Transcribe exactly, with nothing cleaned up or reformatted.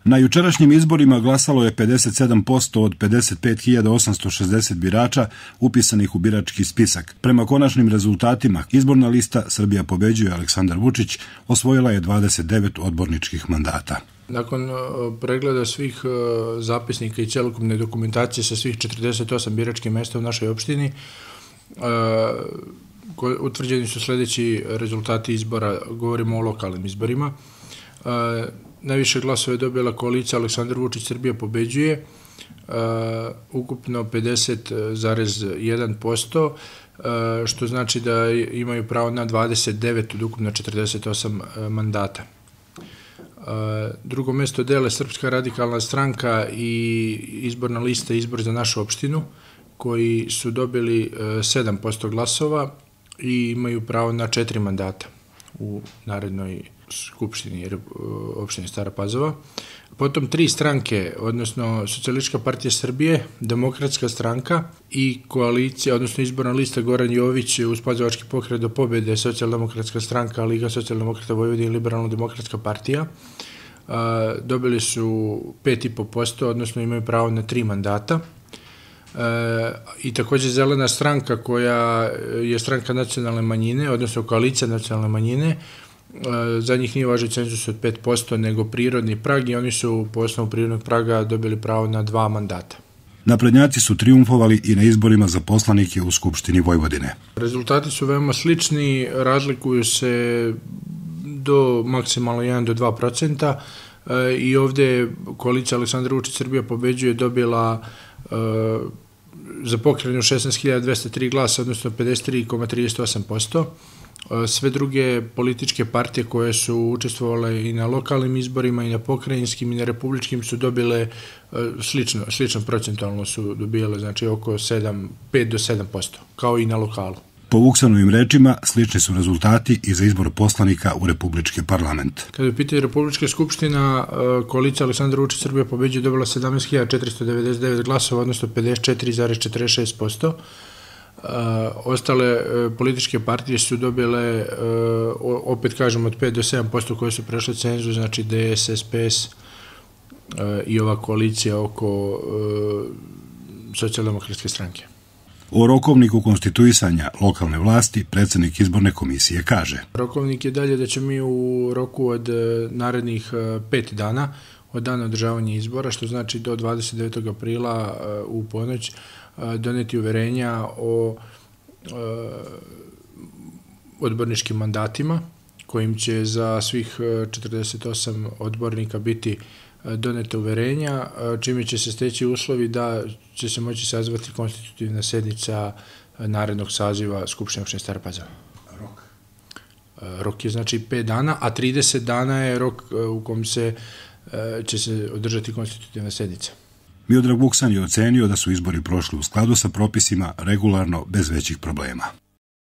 Na jučerašnjim izborima glasalo je pedeset sedam posto od pedeset pet hiljada osamsto šezdeset birača upisanih u birački spisak. Prema konačnim rezultatima, izborna lista Srbija pobeđuje Aleksandar Vučić osvojila je dvadeset devet odborničkih mandata. Nakon pregleda svih zapisnika i celokupne dokumentacije sa svih četrdeset osam biračkih mesta u našoj opštini, utvrđeni su sledeći rezultati izbora, govorimo o lokalnim izborima. Najviše glasova je dobila koalicija Aleksandar Vučić Srbija pobeđuje, ukupno pedeset zarez jedan posto, što znači da imaju pravo na dvadeset devet od ukupno četrdeset osam mandata. Drugo mesto dele Srpska radikalna stranka i izborna lista Izbor za našu opštinu, koji su dobili sedam posto glasova i imaju pravo na četiri mandata u narednoj skupštini opštine Stara Pazova. Potom tri stranke, odnosno Socijalistička partija Srbije, Demokratska stranka i koalicija, odnosno izborna lista Goran Jović uz Pazovački pokret do pobede, Socijaldemokratska stranka, Liga socijaldemokrata Vojvodine i Liberalno-demokratska partija, dobili su pet i po posto, odnosno imaju pravo na tri mandata. I također Zelena stranka, koja je stranka nacionalne manjine, odnosno koalicija nacionalne manjine, za njih nije važio cenzus od pet posto nego prirodni prag i oni su po osnovu prirodnog praga dobili pravo na dva mandata. Naprednjaci su trijumfovali i na izborima za poslanike u Skupštini Vojvodine. Rezultati su veoma slični, razlikuju se do maksimalno jedan do dva procenta i ovde koalicija Aleksandar Vučić Srbija pobeđuje dobila za pokrenju šesnaest hiljada dvesta tri glasa, odnosno pedeset tri zarez trideset osam posto. Sve druge političke partije koje su učestvovale i na lokalnim izborima i na pokrajinskim i na republičkim su dobile slično, slično procentualno su dobijale, znači oko pet do sedam posto, kao i na lokalu. Po Vuksanovim rečima, slični su rezultati i za izbor poslanika u Republički parlament. Kada je u pitanju Republička skupština, koalicija Aleksandar Vučić Srbija pobeđuje dobila sedamnaest hiljada četiristo devedeset devet glasova, odnosno pedeset četiri zarez četrdeset šest posto. Ostale političke partije su dobile, opet kažem, od pet do sedam posto koje su prešle cenzus, znači D S, S P S i ova koalicija oko Socijaldemokratske stranke. O rokovniku konstituisanja lokalne vlasti predsednik izborne komisije kaže: Rokovnik je dalje da će mi u roku od narednih pet dana od dana održavanja izbora, što znači do dvadeset devetog aprila u ponoć, doneti uverenja o odborničkim mandatima, kojim će za svih četrdeset osam odbornika biti donete uverenja, čime će se steći uslovi da će se moći sazvati konstitutivna sednica narednog saziva Skupštine opštine Stara Pazova. Rok? Rok je znači pet dana, a trideset dana je rok u kom se će se održati konstitutivna sednica. Miodrag Vuksan je ocenio da su izbori prošli u skladu sa propisima regularno bez većih problema.